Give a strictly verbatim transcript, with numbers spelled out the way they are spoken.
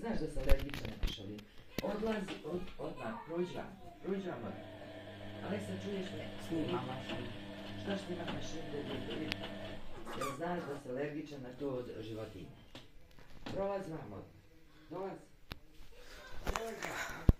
znaš da se alergičan na kišovinu. Odlazi, od, odmah, prođi vam, prođi vam odmah. Aleksa, čuješ me? Snimam mašinu. Šta štimam mašinu da je vidi? Jel znaš da se alergičan na to od životinje? Prolazi vam odmah. Dolazi. Prolazi vam.